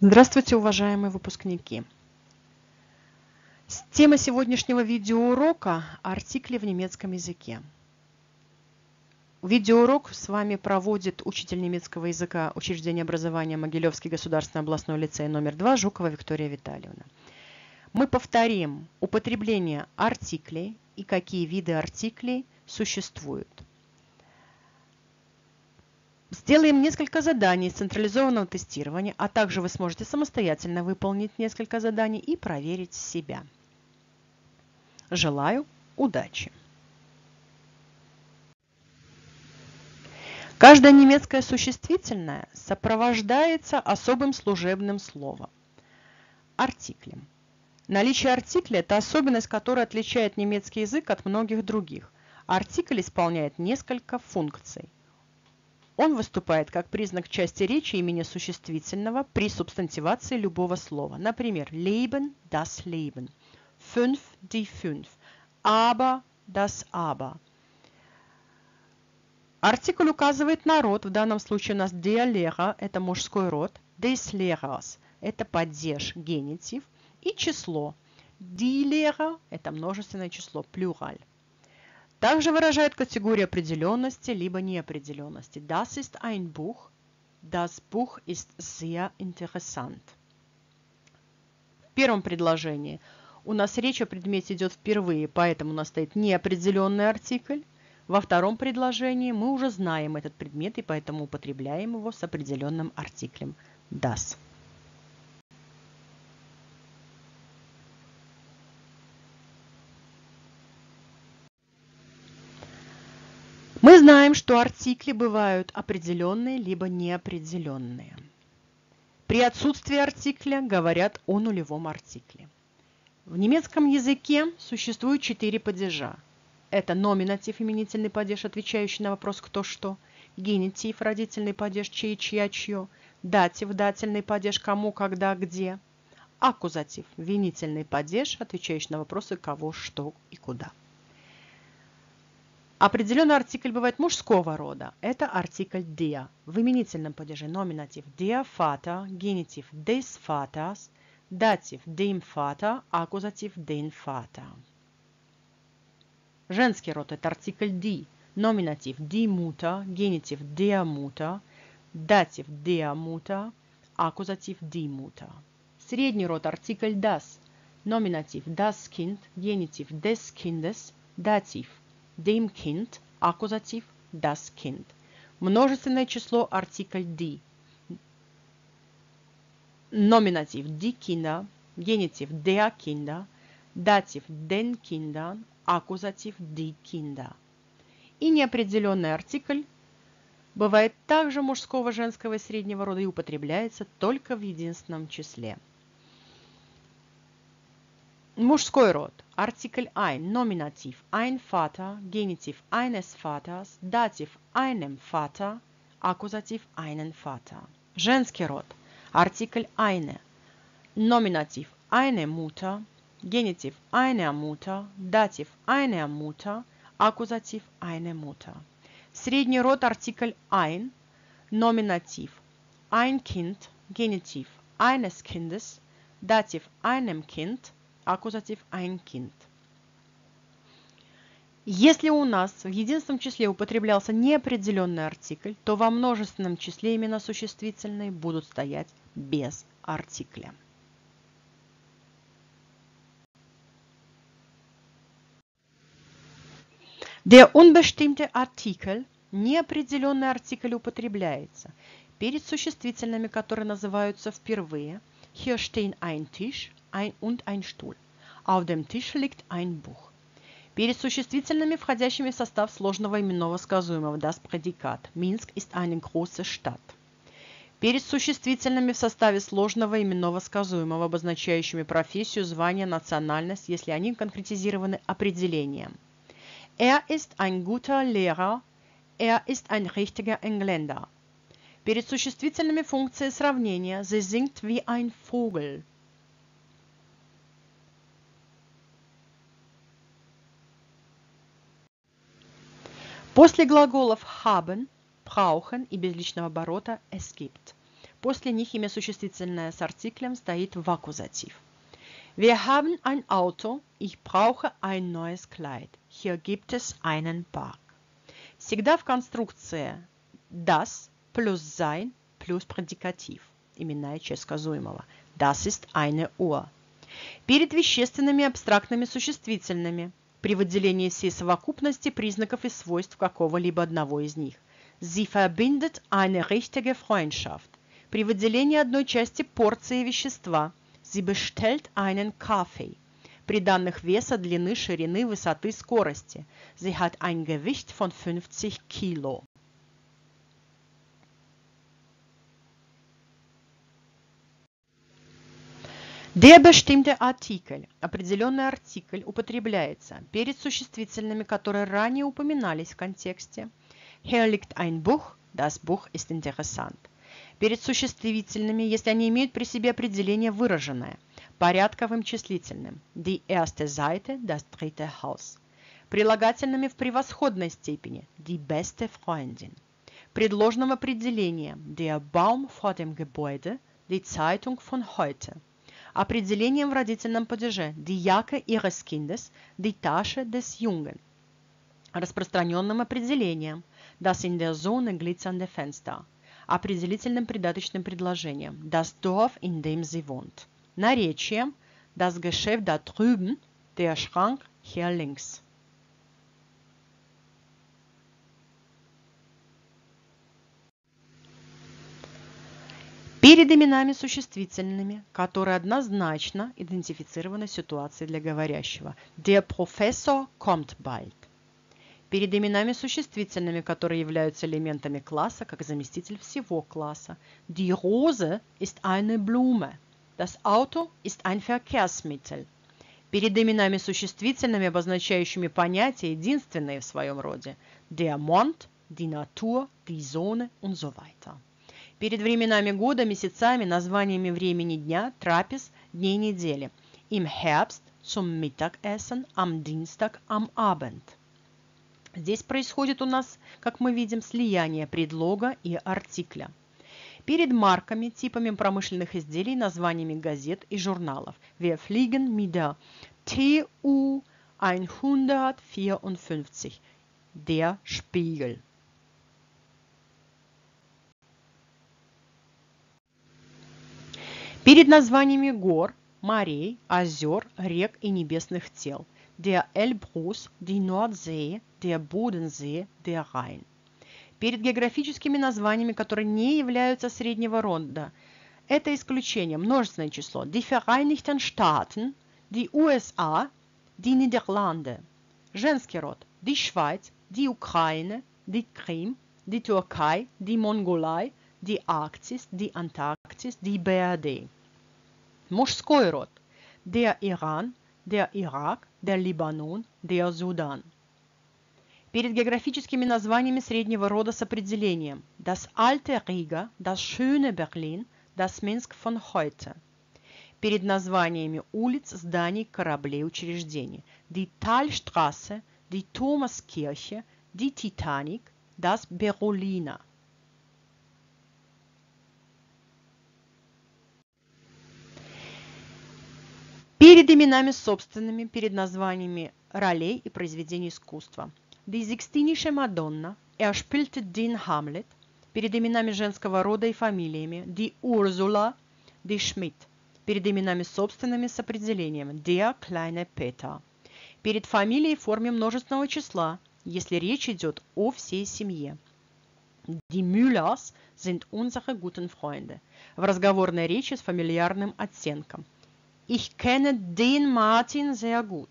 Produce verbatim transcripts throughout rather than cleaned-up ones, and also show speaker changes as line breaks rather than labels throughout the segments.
Здравствуйте, уважаемые выпускники! Тема сегодняшнего видеоурока – артикли в немецком языке. Видеоурок с вами проводит учитель немецкого языка учреждения образования Могилевский государственный областной лицей номер два Жукова Виктория Витальевна. Мы повторим употребление артиклей и какие виды артиклей существуют. Сделаем несколько заданий из централизованного тестирования, а также вы сможете самостоятельно выполнить несколько заданий и проверить себя. Желаю удачи! Каждое немецкое существительное сопровождается особым служебным словом – артиклем. Наличие артикля – это особенность, которая отличает немецкий язык от многих других. Артикль исполняет несколько функций. Он выступает как признак части речи имени существительного при субстантивации любого слова. Например, leben, das Leben, fünf, die fünf, aber, das aber. Артикль указывает на род. В данном случае у нас der Lehrer – это мужской род, des Lehrers – это падеж, генитив, и число. Die Lehrer – это множественное число, плюраль. Также выражает категорию определенности либо неопределенности. Das ist ein Buch. Das Buch ist sehr interessant. В первом предложении у нас речь о предмете идет впервые, поэтому у нас стоит неопределенный артикль. Во втором предложении мы уже знаем этот предмет и поэтому употребляем его с определенным артиклем das. Мы знаем, что артикли бывают определенные либо неопределенные. При отсутствии артикля говорят о нулевом артикле. В немецком языке существует четыре падежа. Это номинатив, именительный падеж, отвечающий на вопрос «кто что», генитив, родительный падеж «чей, чья, чье», датив, дательный падеж «кому, когда, где», аккузатив, винительный падеж, отвечающий на вопросы «кого, что и куда». Определенный артикль бывает мужского рода. Это артикль der. В именительном падеже номинатив der Vater, генитив des Vaters, датив dem Vater, аккузатив den Vater. Женский род – это артикль die, номинатив die Mutter, генитив der Mutter, датив der Mutter, аккузатив die Mutter. Средний род – артикль das, номинатив das Kind, генитив des Kindes, датив dem Kind, аккузатив das Kind. Множественное число – артикль die, номинатив die Kinder, генитив der Kinder, датив den Kindern, аккузатив die Kinder. И неопределенный артикль бывает также мужского, женского и среднего рода и употребляется только в единственном числе. Мужской род. Артикль ein, номинатив ein Vater, генитив eines Vaters, датив einem Vater, аккузатив einen Vater. Женский род. Артикль eine, номинатив eine Mutter, генитив einer Mutter, датив einer Mutter, аккузатив eine Mutter. Средний род артикль ein, номинатив ein Kind, генитив eines Kindes, датив einem Kind, аккузатив ein Kind. Если у нас в единственном числе употреблялся неопределенный артикль, то во множественном числе имена существительные будут стоять без артикля. Der unbestimmte Artikel, неопределенный артикль, употребляется перед существительными, которые называются впервые. Hier stehen ein Tisch ein und ein Stuhl. Auf dem Tisch liegt ein Buch. Перед существительными, входящими в состав сложного именного сказуемого, das Prädikat. Minsk ist eine große Stadt. Перед существительными в составе сложного именного сказуемого, обозначающими профессию, звание, национальность, если они конкретизированы определением. Er ist ein guter Lehrer. Er ist ein richtiger Engländer. Перед существительными функции сравнения. Sie singt wie ein Vogel. После глаголов haben, brauchen и безличного оборота es gibt. После них имя существительное с артиклем стоит в аккузатив. Wir haben ein Auto. Ich brauche ein neues Kleid. Hier gibt es einen Park. Всегда в конструкции das plus sein plus Prädikativ. Именная часть сказуемого. Das ist eine Uhr. Перед вещественными абстрактными существительными при выделении всей совокупности признаков и свойств какого-либо одного из них. Sie verbindet eine richtige Freundschaft. При выделении одной части порции вещества. Sie bestellt einen Kaffee. При данных веса, длины, ширины, высоты, скорости. Sie hat ein Gewicht von fünfzig Kilo. Der bestimmte Artikel, определенный артикль, употребляется перед существительными, которые ранее упоминались в контексте. Hier liegt ein Buch, das Buch ist interessant. Перед существительными, если они имеют при себе определение выраженное, порядковым числительным. Die erste Seite, das dritte Haus. Прилагательными в превосходной степени. Die beste Freundin. Предложным определением. Der Baum vor dem Gebäude, die Zeitung von heute. Определением в родительном падеже. Die Jacke ihres Kindes, die Tasche des Jungen. Распространенным определением. Das in der Sonne glitzernde Fenster. Определительным придаточным предложением. Das Dorf, in dem sie wohnt. Наречием. Das Geschäft da drüben, der Schrank hier links. Перед именами существительными, которые однозначно идентифицированы ситуацией для говорящего. Der Professor kommt bald. Перед именами существительными, которые являются элементами класса, как заместитель всего класса. Die Rose ist eine Blume. Das Auto ist ein Verkehrsmittel. Перед именами существительными, обозначающими понятия, единственные в своем роде. Der Mond, die Natur, die Sonne und so weiter. Перед временами года, месяцами, названиями времени дня, трапез, дней недели. Im Herbst zum Mittagessen, am Dienstag, am Abend. Здесь происходит у нас, как мы видим, слияние предлога и артикля. Перед марками, типами промышленных изделий, названиями газет и журналов. Wir fliegen mit der T U hundertvierundfünfzig. Der Spiegel. Перед названиями гор, морей, озер, рек и небесных тел. Der Elbrus, die Nordsee, der Bodensee, der Rhein. Перед географическими названиями, которые не являются среднего рода. Это исключение, множественное число. Die Vereinigten Staaten, die U S A, die Niederlande. Женский род. Die Schweiz, die Ukraine, die Krim, die Türkei, die Mongolei, die Arktis, die Antarktis, die B R D. Мужской род. Der Iran, der Irak, der Libanon, der Sudan. Перед географическими названиями среднего рода с определением. Das alte Riga, das schöne Berlin, das Minsk von heute. Перед названиями улиц, зданий, кораблей, учреждений. Die Talstraße, die Thomaskirche, die Titanic, das Berolina. Перед именами собственными, перед названиями ролей и произведений искусства. Die Sixtinische Madonna, er spielte den Hamlet. Перед именами женского рода и фамилиями. Die Ursula, die Schmidt. Перед именами собственными с определением. Der kleine Peter. Перед фамилией в форме множественного числа, если речь идет о всей семье. Die Müllers sind unsere guten Freunde. В разговорной речи с фамильярным оттенком. Ich kenne den Martin sehr gut.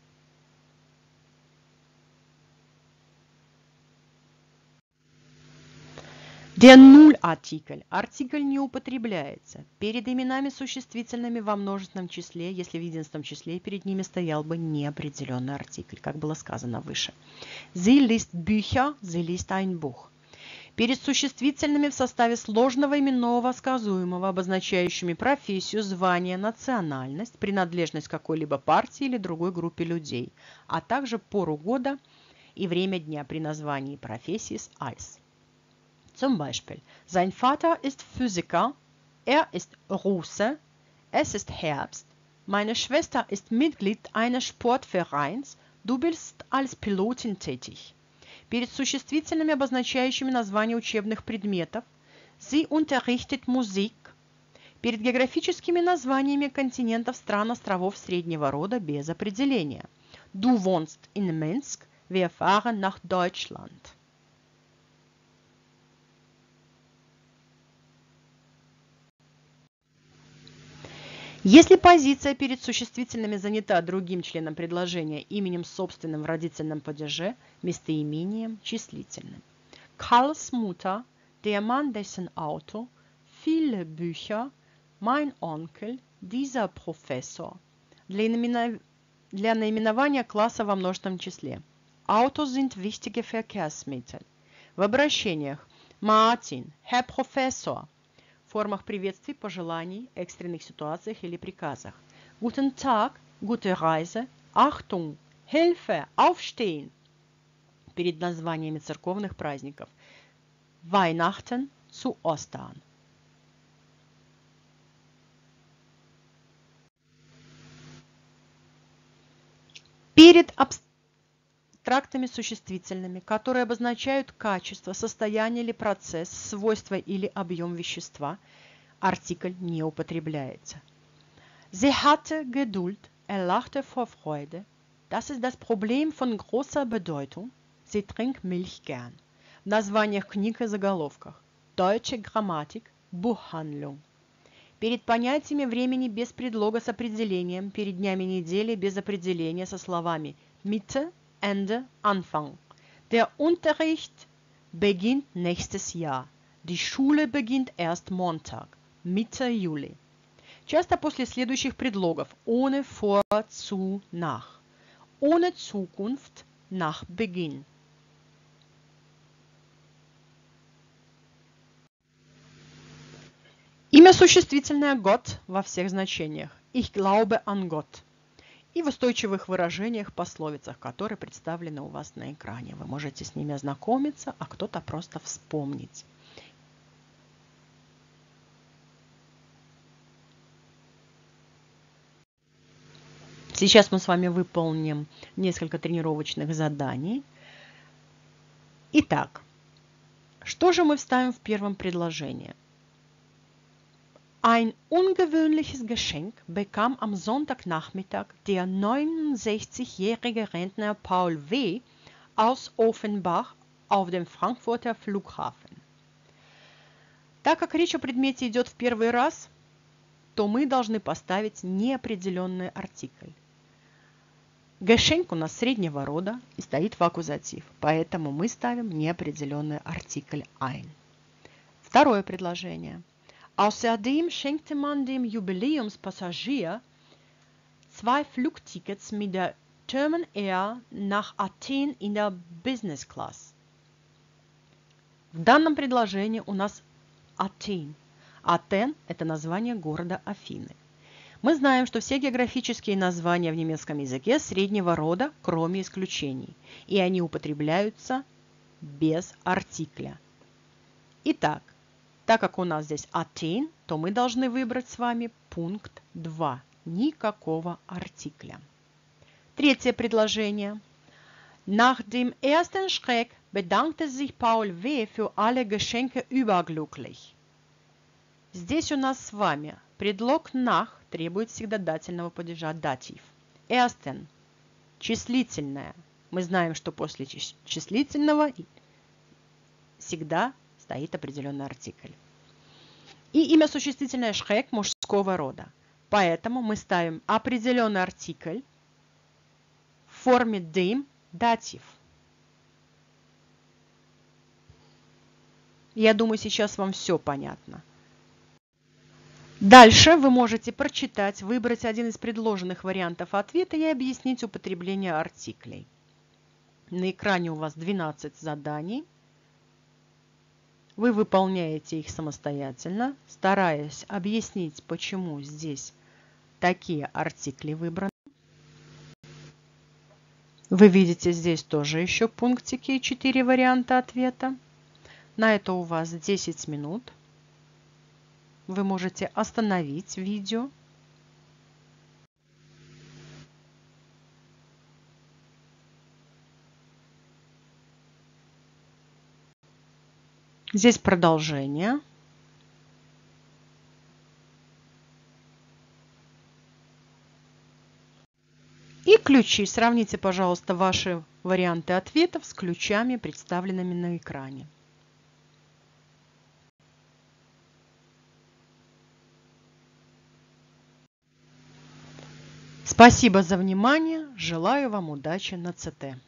Der Null-Artikel. Артикль не употребляется перед именами существительными во множественном числе, если в единственном числе перед ними стоял бы неопределенный артикль, как было сказано выше. Sie liest Bücher, sie liest ein Buch. Перед существительными в составе сложного именного сказуемого, обозначающими профессию, звание, национальность, принадлежность к какой-либо партии или другой группе людей, а также пору года и время дня при названии профессии с als. Zum Beispiel, sein Vater ist Physiker, Er ist Russe. Es ist Herbst. Meine Schwester ist Mitglied eines Sportvereins. Du bist als Pilotin tätig. Перед существительными, обозначающими название учебных предметов. Sie unterrichtet Musik. Перед географическими названиями континентов, стран, островов среднего рода без определения. Du wohnst in Minsk. Wir fahren nach Deutschland. Если позиция перед существительными занята другим членом предложения, именем собственным в родительном падеже, местоимением числительным. Karls Mutter, der Mann, dessen Auto, viele Bücher, mein Onkel, dieser Professor. Для, именов... Для наименования класса во множественном числе. Autos sind wichtige Verkehrsmittel. В обращениях Martin, Herr Professor. В формах приветствий, пожеланий, экстренных ситуациях или приказах. Guten Tag, gute Reise, Achtung, Hilfe, aufstehen. Перед названиями церковных праздников. Weihnachten zu Ostern. Перед абстрактными существительными, которые обозначают качество, состояние или процесс, свойство или объем вещества, артикль не употребляется. Sie hatte Geduld, er lachte vor Freude. Das ist das Problem von großer Bedeutung. Sie trinkt Milch gern. В названиях книг и заголовках. Deutsche Grammatik, Buchhandlung. Перед понятиями времени без предлога с определением, перед днями недели без определения со словами Mitte, Ende, Anfang. Der Unterricht beginnt nächstes Jahr. Die Schule beginnt erst Montag, Mitte Juli. Часто после следующих предлогов ohne, vor, zu, nach. Ohne Zukunft, nach Beginn. Имя существительное Gott во всех значениях. Ich glaube an Gott. И в устойчивых выражениях, пословицах, которые представлены у вас на экране. Вы можете с ними ознакомиться, а кто-то просто вспомнить. Сейчас мы с вами выполним несколько тренировочных заданий. Итак, что же мы вставим в первом предложении? Ein ungewöhnliches Geschenk bekam am Sonntagnachmittag der neunundsechzigjährige Rentner Paul W. aus Offenbach auf dem Frankfurter Flughafen. Так как речь о предмете идет в первый раз, то мы должны поставить неопределенный артикль. Geschenk у нас среднего рода и стоит в аккузатив, поэтому мы ставим неопределенный артикль ein. Второе предложение. Außerdem schenkte man dem Jubiläumspassagier zwei Flugtickets mit der German Air nach Athen in der Business Class. В данном предложении у нас Атен. Атен – это название города Афины. Мы знаем, что все географические названия в немецком языке среднего рода, кроме исключений, и они употребляются без артикля. Итак, так как у нас здесь Атен, то мы должны выбрать с вами пункт два. Никакого артикля. Третье предложение. Nach dem ersten Schreck bedankte sich Paul W. für alle Geschenke überglücklich. Здесь у нас с вами предлог nach требует всегда дательного падежа датив. Ersten. Числительное. Мы знаем, что после числительного всегда стоит определенный артикль. И имя существительное Schreck мужского рода. Поэтому мы ставим определенный артикль в форме dem датив. Я думаю, сейчас вам все понятно. Дальше вы можете прочитать, выбрать один из предложенных вариантов ответа и объяснить употребление артиклей. На экране у вас двенадцать заданий. Вы выполняете их самостоятельно, стараясь объяснить, почему здесь такие артикли выбраны. Вы видите здесь тоже еще пунктики и четыре варианта ответа. На это у вас десять минут. вы можете остановить видео. Здесь продолжение. И ключи. Сравните, пожалуйста, ваши варианты ответов с ключами, представленными на экране. Спасибо за внимание. Желаю вам удачи на ЦТ.